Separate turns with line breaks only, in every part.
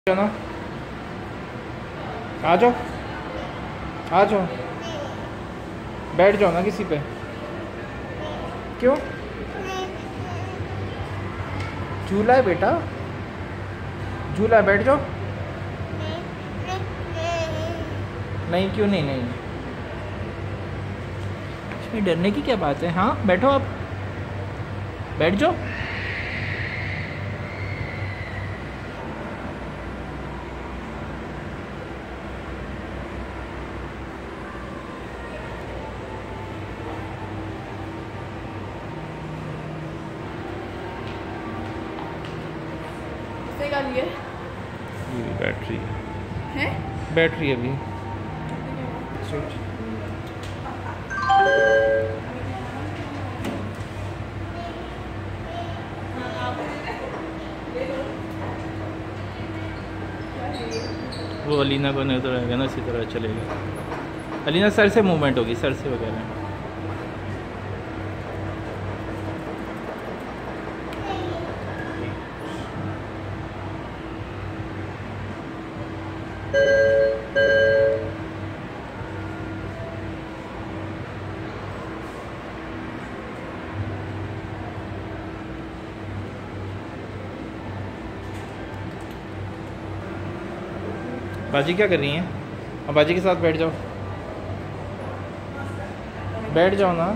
ना आ जाओ आ जाओ, बैठ जाओ ना किसी पे। क्यों? झूला है बेटा, झूला है, बैठ जाओ। नहीं क्यों नहीं? नहीं इसमें डरने की क्या बात है। हाँ बैठो, आप बैठ जाओ।
ये
बैटरी
है,
बैटरी अभी स्विच। वो अलीना को नहीं उतरेगा ना, इसी तरह चलेगा। अलीना सर से मूवमेंट होगी, सर से वगैरह। बाजी क्या कर रही हैं? अब बाजी के साथ बैठ जाओ, बैठ जाओ ना।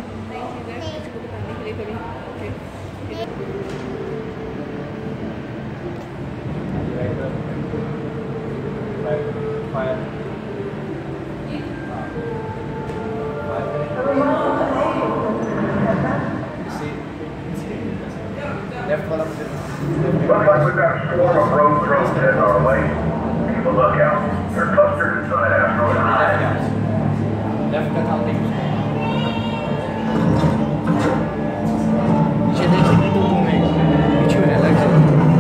Looks like we've got a swarm of road drones heading our way. Keep a lookout. They're clustered inside Asteroid High.
Left का था पीछे देख सकते तो तुम्हें पीछे में लग जाए।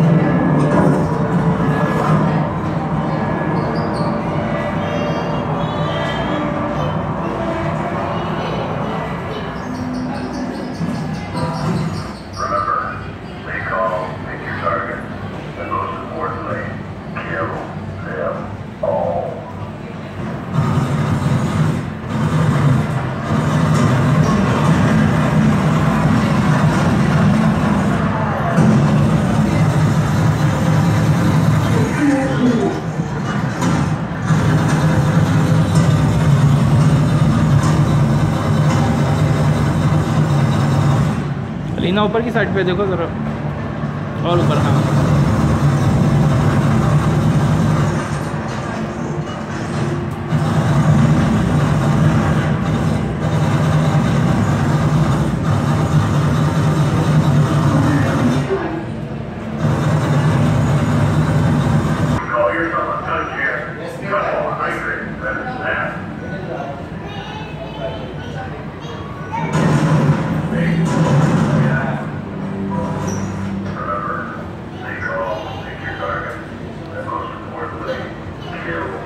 लीना ऊपर की साइड पे देखो ज़रा, और ऊपर। हाँ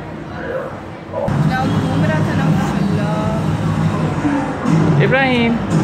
इब्राहिम।